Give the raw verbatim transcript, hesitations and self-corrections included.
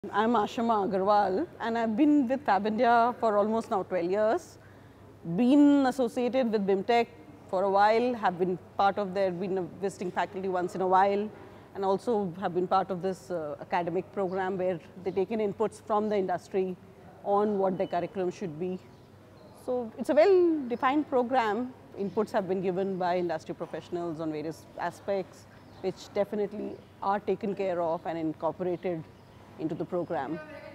I'm Ashima Agarwal and I've been with Fabindia for almost now twelve years. Been associated with BIMTECH for a while, have been part of their, been a visiting faculty once in a while, and also have been part of this uh, academic program where they take in inputs from the industry on what their curriculum should be. So it's a well-defined program. Inputs have been given by industry professionals on various aspects, which definitely are taken care of and incorporated into the program.